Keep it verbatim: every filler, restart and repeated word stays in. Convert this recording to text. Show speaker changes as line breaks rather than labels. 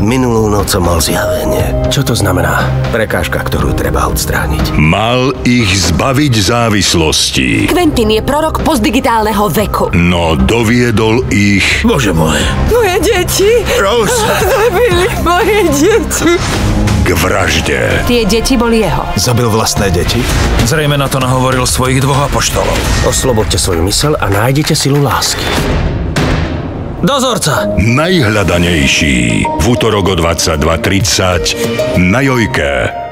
Minulú noc som mal zjavenie. Čo to znamená? Prekážka, ktorú treba odstrániť.
Mal ich zbaviť závislosti.
Quentin je prorok postdigitálneho veku.
No doviedol ich...
Bože môj.
Moje deti!
Rose!
Zabili moje deti!
K vražde.
Tie deti boli jeho.
Zabil vlastné deti? Zrejme na to nahovoril svojich dvoch apoštolov.
Oslobodte svoju myseľ a nájdete silu lásky. Dozorca!
Najhľadanejší. V útorok o dvadsaťdva tridsať na Jojke.